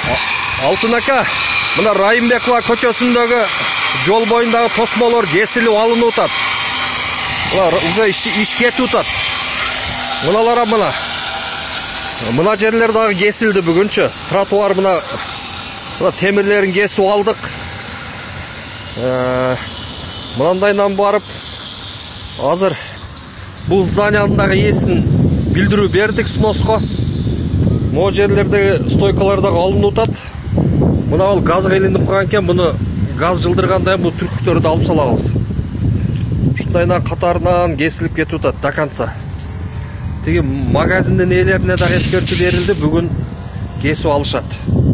Алтын ака, мына Райымбекова көчөсүндөгү жол боюндагы тосмолор кесилип алынып атат. Уже иш кетип атат. Мыналар мына жерлер дагы кесилди бүгүнчө. Тротуар мына темирлерин кесип алдык. Мынандайдан барып, азыр бул зданиянын дагы ээсин билдирүү бердик сноско. Могу жерлердеги стойкалар дагы алынып атат. Мына ал газга илинип калган экен, буну газ жылдырганда бул түркүктөрдү алып салабыз. Ушундайдан катарынан кесилип кетип атат до конца. Тиги магазиндин ээлерине дагы эскертүү берилди, бүгүн кесип алышат.